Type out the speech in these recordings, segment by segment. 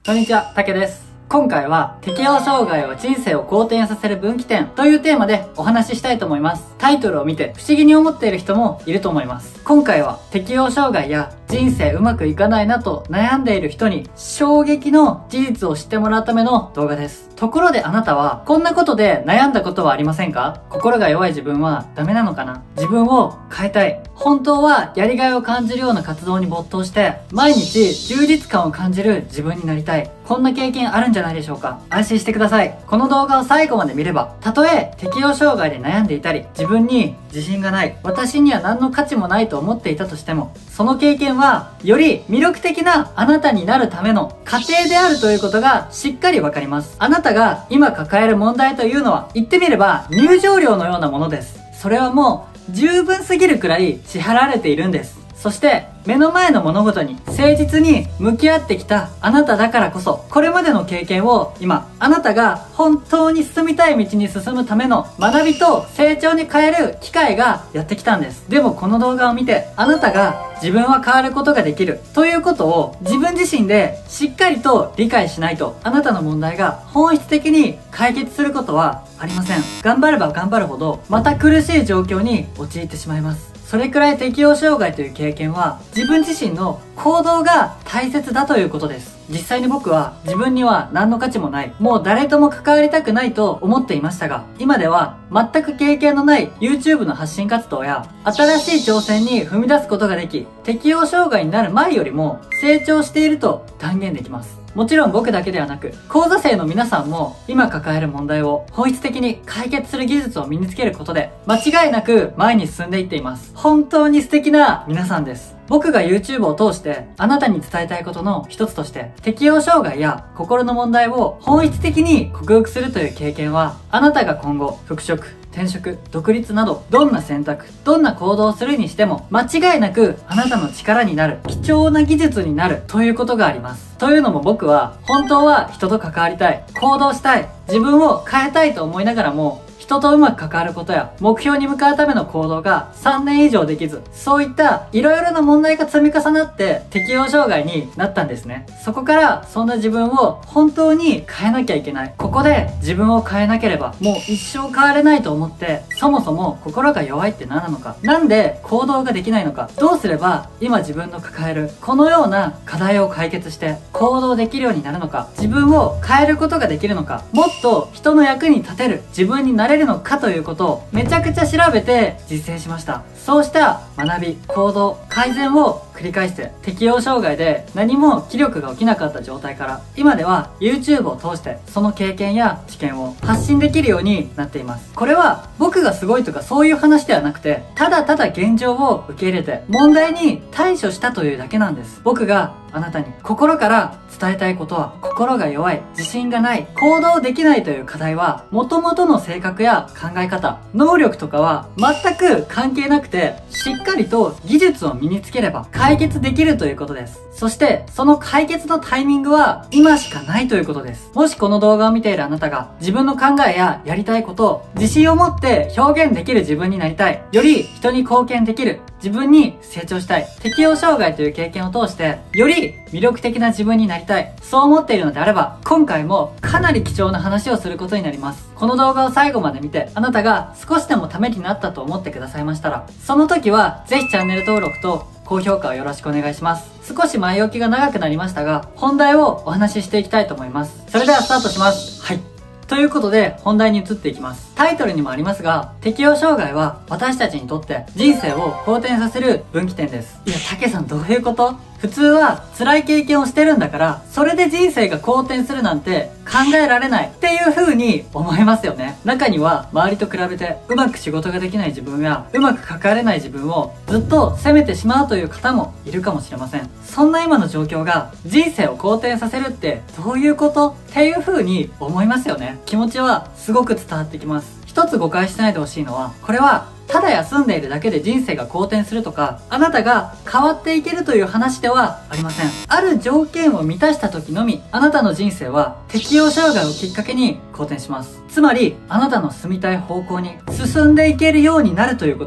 こんにちは、たけです。今回は適応障害は人生を好転させる分岐点というテーマでお話ししたいと思います。タイトルを見て不思議に思っている人もいると思います。今回は適応障害や人生うまくいかないなと悩んでいる人に衝撃の事実を知ってもらうための動画です。ところであなたはこんなことで悩んだことはありませんか？心が弱い自分はダメなのかな？自分を変えたい。本当はやりがいを感じるような活動に没頭して毎日充実感を感じる自分になりたい。こんな経験あるんじゃないでしょうか？安心してください。この動画を最後まで見れば、たとえ適応障害で悩んでいたり、自分に自信がない、私には何の価値もないと思っていたとしても、その経験はより魅力的なあなたになるための過程であるということがしっかりわかります。あなたが今抱える問題というのは、言ってみれば入場料のようなものです。それはもう十分すぎるくらい支払われているんです。そして目の前の物事に誠実に向き合ってきたあなただからこそ、これまでの経験を今あなたが本当に進みたい道に進むための学びと成長に変える機会がやってきたんです。でもこの動画を見てあなたが自分は変わることができるということを自分自身でしっかりと理解しないと、あなたの問題が本質的に解決することはありません。頑張れば頑張るほどまた苦しい状況に陥ってしまいます。それくらい適応障害という経験は自分自身の行動が大切だということです。実際に僕は自分には何の価値もない、もう誰とも関わりたくないと思っていましたが、今では全く経験のない YouTube の発信活動や新しい挑戦に踏み出すことができ、適応障害になる前よりも成長していると断言できます。もちろん僕だけではなく、講座生の皆さんも今抱える問題を本質的に解決する技術を身につけることで間違いなく前に進んでいっています。本当に素敵な皆さんです。僕が YouTube を通してあなたに伝えたいことの一つとして、適応障害や心の問題を本質的に克服するという経験は、あなたが今後復職、転職、独立などどんな選択、どんな行動をするにしても間違いなくあなたの力になる貴重な技術になるということがあります。というのも僕は本当は人と関わりたい、行動したい、自分を変えたいと思いながらも、人とうまく関わることや目標に向かうための行動が3年以上できず、そういった色々な問題が積み重なって適応障害になったんですね。そこからそんな自分を本当に変えなきゃいけない。ここで自分を変えなければもう一生変われないと思って、そもそも心が弱いって何なのか、なんで行動ができないのか、どうすれば今自分の抱えるこのような課題を解決して行動できるようになるのか、自分を変えることができるのか、もっと人の役に立てる自分になれるのかということをめちゃくちゃ調べて実践しました。そうした学び、行動、改善を繰り返して、適応障害で何も気力が起きなかった状態から今では YouTube を通してその経験や知見を発信できるようになっています。これは僕がすごいとかそういう話ではなくて、ただただ現状を受け入れて問題に対処したというだけなんです。僕があなたに心から伝えたいことは、心が弱い、自信がない、行動できないという課題は元々の性格や考え方、能力とかは全く関係なくて、しっかりと技術を身につければ解決できるということです。そしてその解決のタイミングは今しかないということです。もしこの動画を見ているあなたが自分の考えややりたいことを自信を持って表現できる自分になりたい、より人に貢献できる自分に成長したい、適応障害という経験を通してより魅力的な自分になりたい、そう思っているのであれば、今回もかなり貴重な話をすることになります。この動画を最後まで見てあなたが少しでもためになったと思ってくださいましたら、その時はぜひチャンネル登録と高評価をよろしくお願いします。少し前置きが長くなりましたが、本題をお話ししていきたいと思います。それではスタートします。はい。ということで本題に移っていきます。タイトルにもありますが、適応障害は私たちにとって人生を好転させる分岐点です。いや、たけさんどういうこと？普通は辛い経験をしてるんだから、それで人生が好転するなんて考えられないっていう風に思いますよね。中には周りと比べてうまく仕事ができない自分やうまく関われない自分をずっと責めてしまうという方もいるかもしれません。そんな今の状況が人生を好転させるってどういうことっていう風に思いますよね。気持ちはすごく伝わってきます。一つ誤解しないでほしいのは、これはただ休んでいるだけで人生が好転するとか、あなたが変わっていけるという話ではありません。ある条件を満たした時のみ、あなたの人生は適応障害をきっかけに好転します。つまり、あなたの進みたい方向に進んでいけるようになるということです。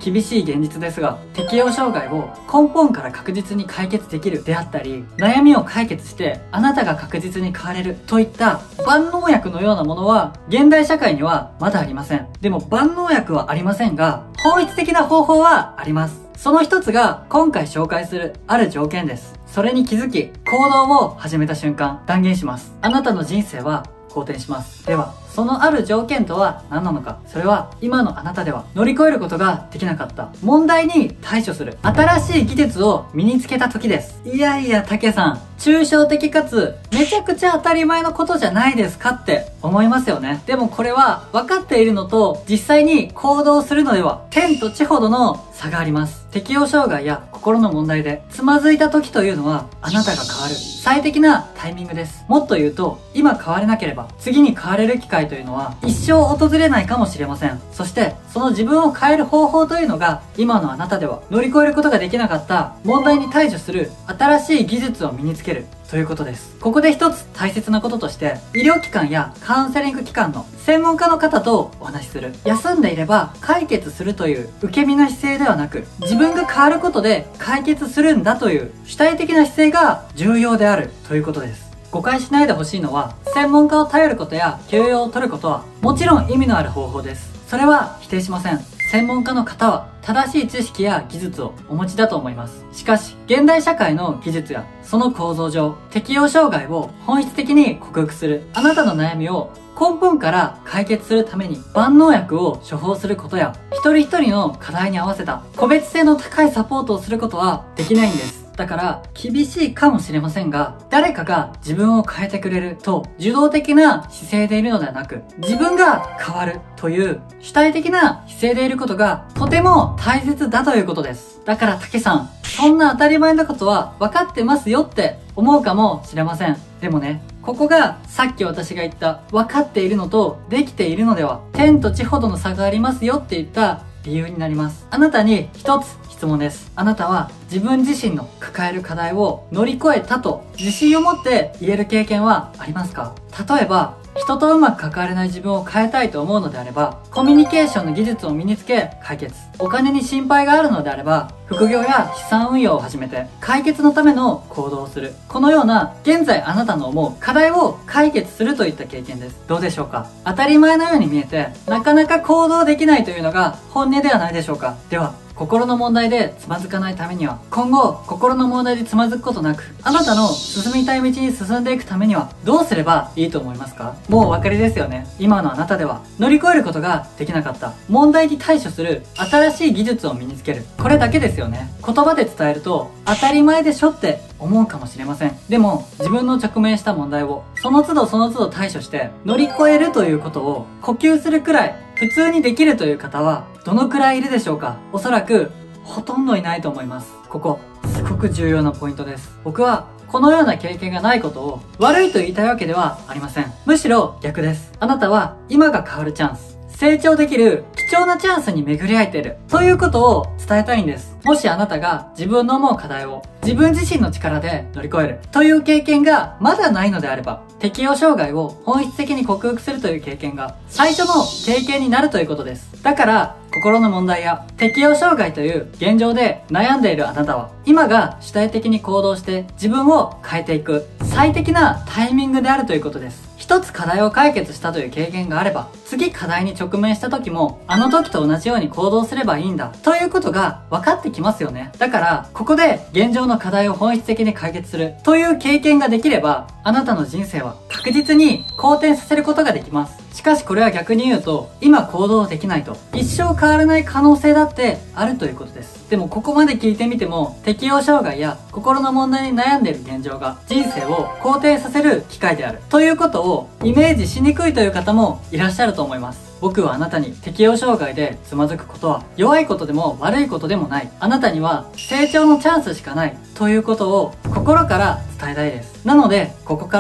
厳しい現実ですが、適応障害を根本から確実に解決できるであったり、悩みを解決してあなたが確実に変われるといった万能薬のようなものは現代社会にはまだありません。でも万能薬はありませんが、本質的な方法はあります。その一つが今回紹介するある条件です。それに気づき、行動を始めた瞬間、断言します。あなたの人生は好転します。では、そのある条件とは何なのか。それは今のあなたでは乗り越えることができなかった問題に対処する新しい技術を身につけた時です。いやいや、たけさん、抽象的かつめちゃくちゃ当たり前のことじゃないですかって思いますよね。でもこれは分かっているのと実際に行動するのでは天と地ほどの差があります。適応障害や心の問題でつまずいた時というのはあなたが変わる最適なタイミングです。もっと言うと今変われなければ次に変われる機会というのは一生訪れないかもしれません。そしてその自分を変える方法というのが今のあなたでは乗り越えることができなかった問題に対処する新しい技術を身につけるということです。ここで一つ大切なこととして医療機関やカウンセリング機関の専門家の方とお話しする。休んでいれば解決するという受け身な姿勢ではなく自分が変わることで解決するんだという主体的な姿勢が重要であるということです。誤解しないでほしいのは専門家を頼ることや休養を取ることはもちろん意味のある方法です。それは否定しません。専門家の方は正しい知識や技術をお持ちだと思います。しかし、現代社会の技術やその構造上、適応障害を本質的に克服するあなたの悩みを根本から解決するために万能薬を処方することや一人一人の課題に合わせた個別性の高いサポートをすることはできないんです。だから厳しいかもしれませんが、誰かが自分を変えてくれると受動的な姿勢でいるのではなく、自分が変わるという主体的な姿勢でいることがとても大切だということです。だからたけさん、そんな当たり前のことは分かってますよって思うかもしれません。でもね、ここがさっき私が言った分かっているのとできているのでは天と地ほどの差がありますよって言った理由になります。あなたに一つ質問です。あなたは自分自身の抱える課題を乗り越えたと自信を持って言える経験はありますか？例えば、人とうまく関われない自分を変えたいと思うのであれば、コミュニケーションの技術を身につけ解決。お金に心配があるのであれば、副業や資産運用を始めて解決のための行動をする。このような現在あなたの思う課題を解決するといった経験です。どうでしょうか？当たり前のように見えて、なかなか行動できないというのが本音ではないでしょうか？では、心の問題でつまずかないためには、今後心の問題でつまずくことなく、あなたの進みたい道に進んでいくためにはどうすればいいと思いますか？もうお分かりですよね。今のあなたでは乗り越えることができなかった問題に対処する新しい技術を身につける。これだけですよね。言葉で伝えると当たり前でしょって思うかもしれません。でも自分の直面した問題をその都度その都度対処して乗り越えるということを呼吸するくらい普通にできるという方はどのくらいいるでしょうか？おそらくほとんどいないと思います。ここすごく重要なポイントです。僕はこのような経験がないことを悪いと言いたいわけではありません。むしろ逆です。あなたは今が変わるチャンス、成長できる貴重なチャンスに巡り合えているということを伝えたいんです。もしあなたが自分の思う課題を自分自身の力で乗り越えるという経験がまだないのであれば、適応障害を本質的に克服するという経験が最初の経験になるということです。だから心の問題や適応障害という現状で悩んでいるあなたは今が主体的に行動して自分を変えていく最適なタイミングであるということです。一つ課題を解決したという経験があれば、次課題に直面した時もあの時と同じように行動すればいいんだということが分かってきますよね。だからここで現状の課題を本質的に解決するという経験ができれば、あなたの人生は確実に好転させることができます。しかしこれは逆に言うと、今行動できないと一生変わらない可能性だってあるということです。でもここまで聞いてみても、適応障害や心の問題に悩んでいる現状が人生を好転させる機会であるということをイメージしにくいという方もいらっしゃると思います。僕はあなたに適応障害でつまずくことは弱いことでも悪いことでもない。あなたには成長のチャンスしかないということを心から伝えたいです。なのでここからは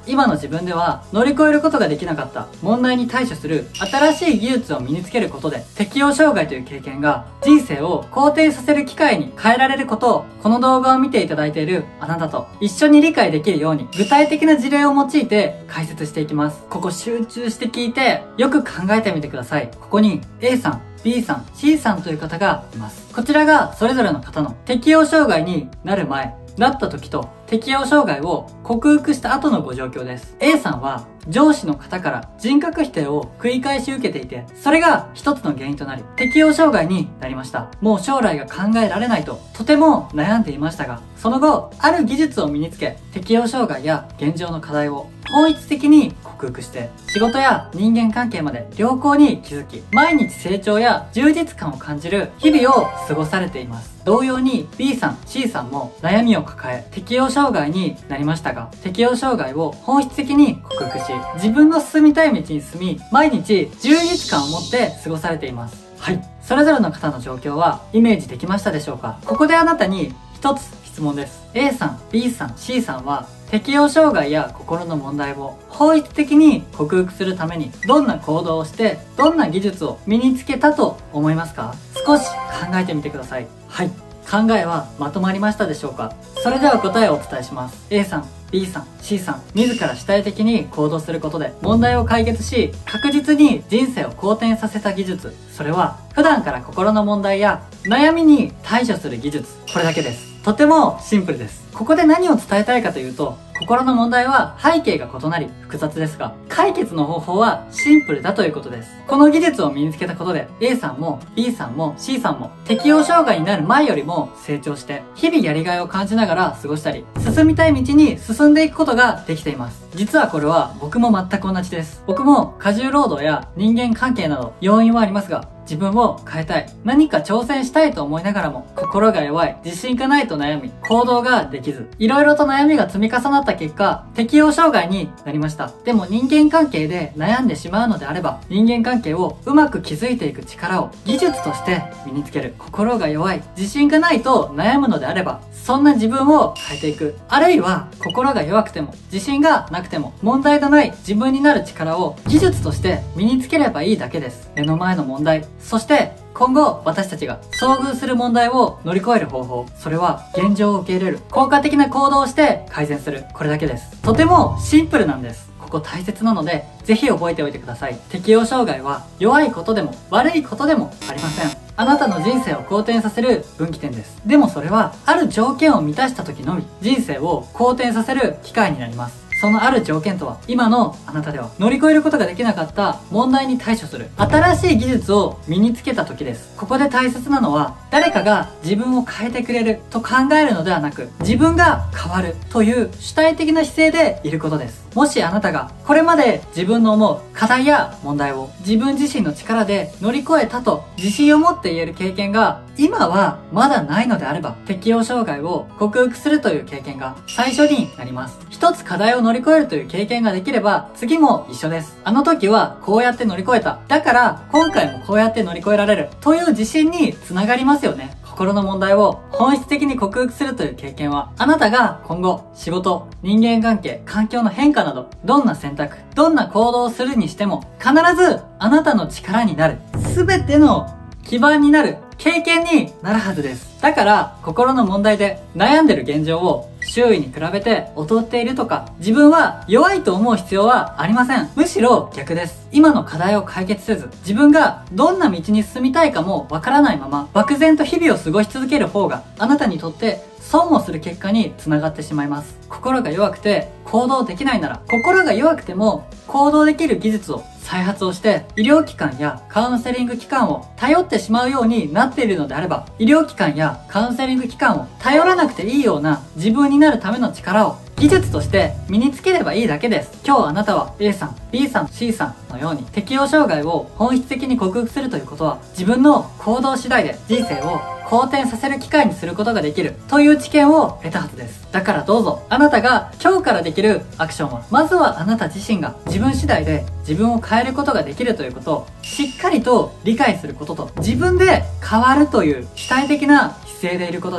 今の自分では乗り越えることができなかった問題に対処する新しい技術を身につけることで、適応障害という経験が人生を好転させる機会に変えられることを、この動画を見ていただいているあなたと一緒に理解できるように、具体的な事例を用いて解説していきます。ここ集中して聞いて、よく考えてみてください。ここに A さん、B さん、C さんという方がいます。こちらがそれぞれの方の適応障害になる前、なった時と適応障害を克服した後のご状況です。A さんは上司の方から人格否定を繰り返し受けていて、それが一つの原因となり、適応障害になりました。もう将来が考えられないと、とても悩んでいましたが、その後、ある技術を身につけ、適応障害や現状の課題を本質的に克服して、仕事や人間関係まで良好に気づき、毎日成長や充実感を感じる日々を過ごされています。同様に B さん、C さんも悩みを抱え、適応障害になりましたが、適応障害を本質的に克服し、自分の進みたい道に進み、毎日充実感を持って過ごされています。はい。それぞれの方の状況はイメージできましたでしょうか？ここであなたに一つ質問です。A さん、B さん、C さんは適応障害や心の問題を本質的に克服するためにどんな行動をしてどんな技術を身につけたと思いますか？少し考えてみてください。はい。考えはまとまりましたでしょうか？それでは答えをお伝えします。A さん、B さん、C さん、自ら主体的に行動することで問題を解決し、確実に人生を好転させた技術。それは普段から心の問題や悩みに対処する技術。これだけです。とてもシンプルです。ここで何を伝えたいかというと、心の問題は背景が異なり複雑ですが、解決の方法はシンプルだということです。この技術を身につけたことで A さんも B さんも C さんも適応障害になる前よりも成長して、日々やりがいを感じながら過ごしたり、進みたい道に進んでいくことができています。実はこれは僕も全く同じです。僕も過重労働や人間関係など要因はありますが、自分を変えたい、何か挑戦したいと思いながらも、心が弱い、自信がないと悩み、行動ができず、いろいろと悩みが積み重なった結果、適応障害になりました。でも人間関係で悩んでしまうのであれば、人間関係をうまく築いていく力を技術として身につける。心が弱い、自信がないと悩むのであれば、そんな自分を変えていく。あるいは、心が弱くても、自信がなくても、問題のない自分になる力を技術として身につければいいだけです。目の前の問題、そして今後私たちが遭遇する問題を乗り越える方法、それは現状を受け入れる、効果的な行動をして改善する、これだけです。とてもシンプルなんです。ここ大切なので、ぜひ覚えておいてください。適応障害は弱いことでも悪いことでもありません。あなたの人生を好転させる分岐点です。でもそれはある条件を満たした時のみ人生を好転させる機会になります。そのある条件とは、今のあなたでは乗り越えることができなかった問題に対処する新しい技術を身につけた時です。ここで大切なのは、誰かが自分を変えてくれると考えるのではなく、自分が変わるという主体的な姿勢でいることです。もしあなたがこれまで自分の思う課題や問題を自分自身の力で乗り越えたと自信を持って言える経験が今はまだないのであれば、適応障害を克服するという経験が最初になります。一つ課題を乗り越えるという経験ができれば、次も一緒です。あの時はこうやって乗り越えた。だから今回もこうやって乗り越えられるという自信につながりますよね。心の問題を本質的に克服するという経験は、あなたが今後仕事、人間関係、環境の変化など、どんな選択、どんな行動をするにしても必ずあなたの力になる、全ての基盤になる経験になるはずです。だから心の問題で悩んでる現状を周囲に比べて劣っているとか、自分は弱いと思う必要はありません。むしろ逆です。今の課題を解決せず、自分がどんな道に進みたいかもわからないまま漠然と日々を過ごし続ける方が、あなたにとって損をする結果につながってしまいます。心が弱くて行動できないなら、心が弱くても行動できる技術を再発をして、医療機関やカウンセリング機関を頼ってしまうようになっているのであれば、医療機関やカウンセリング機関を頼らなくていいような自分になるための力を技術として身につければいいだけです。今日あなたは A さん、B さん、C さんのように適応障害を本質的に克服するということは、自分の行動次第で人生を好転させる機会にすることができるという知見を得たはずです。だからどうぞ、あなたが今日からできるアクションは、まずはあなた自身が自分次第で自分を変えることができるということをしっかりと理解することと、自分で変わるという主体的な姿勢でいることです。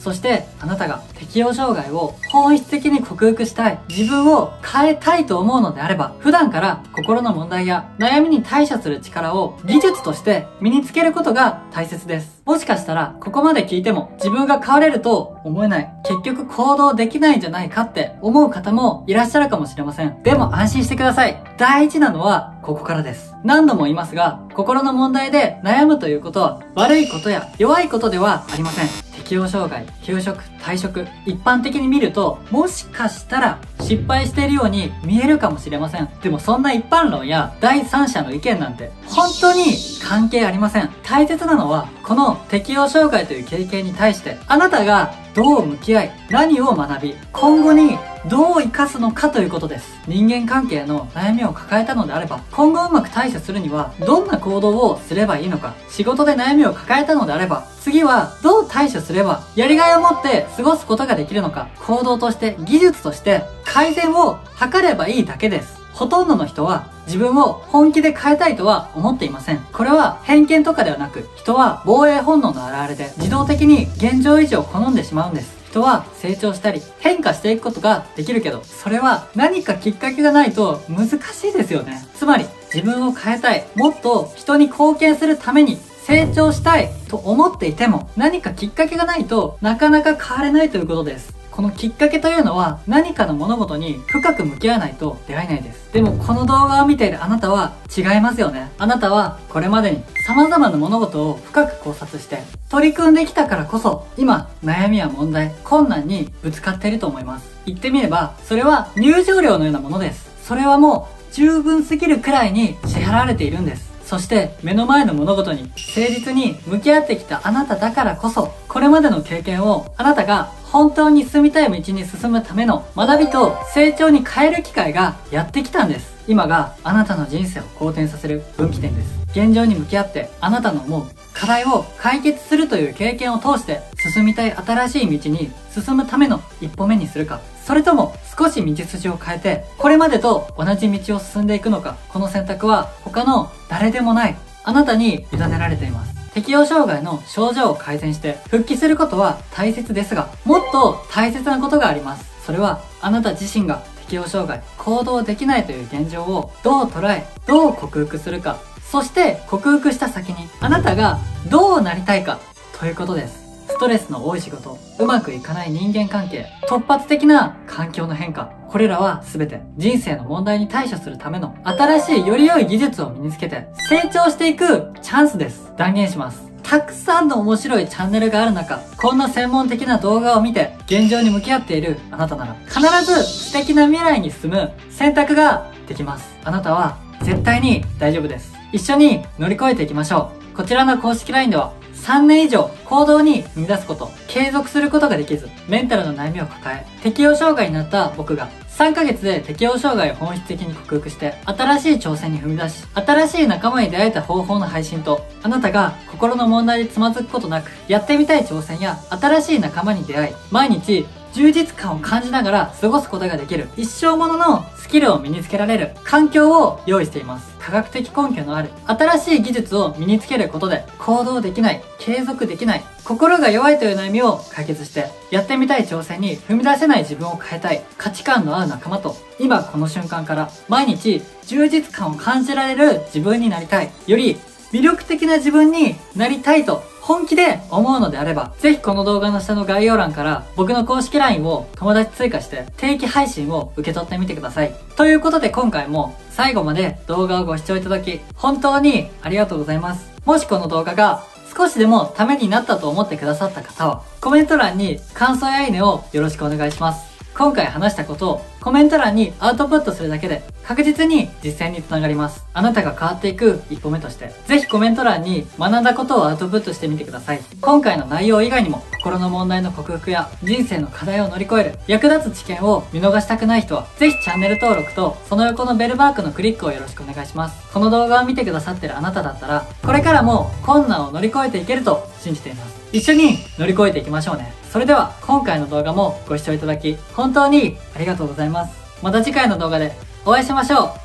そしてあなたが適応障害を本質的に克服したい、自分を変えたいと思うのであれば、普段から心の問題や悩みに対処する力を技術として身につけることが大切です。もしかしたらここまで聞いても自分が変われると思えない、結局行動できないんじゃないかって思う方もいらっしゃるかもしれません。でも安心してください。大事なのはここからです。何度も言いますが、心の問題で悩むということは悪いことや弱いことではありません。適応障害、休職、退職、一般的に見ると、もしかしたら失敗しているように見えるかもしれません。でもそんな一般論や第三者の意見なんて本当に関係ありません。大切なのは、この適応障害という経験に対してあなたがどう向き合い、何を学び、今後にどう活かすのかということです。人間関係の悩みを抱えたのであれば、今後うまく対処するにはどんな行動をすればいいのか、仕事で悩みを抱えたのであれば、次はどう対処すればやりがいを持って過ごすことができるのか、行動として技術として改善を図ればいいだけです。ほとんどの人は自分を本気で変えたいとは思っていません。これは偏見とかではなく、人は防衛本能の表れで自動的に現状維持を好んでしまうんです。人は成長したり変化していくことができるけど、それは何かきっかけがないと難しいですよね。つまり自分を変えたい、もっと人に貢献するために成長したいと思っていても、何かきっかけがないとなかなか変われないということです。このきっかけというのは何かの物事に深く向き合わないと出会えないです。でもこの動画を見ているあなたは違いますよね。あなたはこれまでに様々な物事を深く考察して取り組んできたからこそ、今悩みや問題、困難にぶつかっていると思います。言ってみればそれは入場料のようなものです。それはもう十分すぎるくらいに支払われているんです。そして目の前の物事に誠実に向き合ってきたあなただからこそ、これまでの経験をあなたが本当に進みたい道に進むための学びと成長に変える機会がやってきたんです。今があなたの人生を好転させる分岐点です。現状に向き合ってあなたの思う課題を解決するという経験を通して進みたい新しい道に進むための一歩目にするか、それとも少し道筋を変えてこれまでと同じ道を進んでいくのか、この選択は他の誰でもないあなたに委ねられています。適応障害の症状を改善して復帰することは大切ですが、もっと大切なことがあります。それはあなた自身が適応障害、行動できないという現状をどう捉え、どう克服するか、そして克服した先にあなたがどうなりたいかということです。ストレスの多い仕事、うまくいかない人間関係、突発的な環境の変化、これらは全て人生の問題に対処するための新しいより良い技術を身につけて成長していくチャンスです。断言します。たくさんの面白いチャンネルがある中、こんな専門的な動画を見て現状に向き合っているあなたなら必ず素敵な未来に進む選択ができます。あなたは絶対に大丈夫です。一緒に乗り越えていきましょう。こちらの公式 LINE では3年以上行動に踏み出すこと、継続することができず、メンタルの悩みを抱え、適応障害になった僕が3ヶ月で適応障害を本質的に克服して、新しい挑戦に踏み出し、新しい仲間に出会えた方法の配信と、あなたが心の問題でつまずくことなく、やってみたい挑戦や新しい仲間に出会い、毎日充実感を感じながら過ごすことができる一生もののスキルを身につけられる環境を用意しています。科学的根拠のある新しい技術を身につけることで行動できない、継続できない、心が弱いという悩みを解決してやってみたい挑戦に踏み出せない自分を変えたい、価値観の合う仲間と今この瞬間から毎日充実感を感じられる自分になりたい、より魅力的な自分になりたいと本気で思うのであれば、ぜひこの動画の下の概要欄から僕の公式 LINE を友達追加して定期配信を受け取ってみてください。ということで今回も最後まで動画をご視聴いただき本当にありがとうございます。もしこの動画が少しでもためになったと思ってくださった方はコメント欄に感想やいいねをよろしくお願いします。今回話したことをコメント欄にアウトプットするだけで確実に実践につながります。あなたが変わっていく一歩目として、ぜひコメント欄に学んだことをアウトプットしてみてください。今回の内容以外にも心の問題の克服や人生の課題を乗り越える役立つ知見を見逃したくない人は、ぜひチャンネル登録とその横のベルマークのクリックをよろしくお願いします。この動画を見てくださってるあなただったら、これからも困難を乗り越えていけると信じています。一緒に乗り越えていきましょうね。それでは今回の動画もご視聴いただき本当にありがとうございます。また次回の動画でお会いしましょう。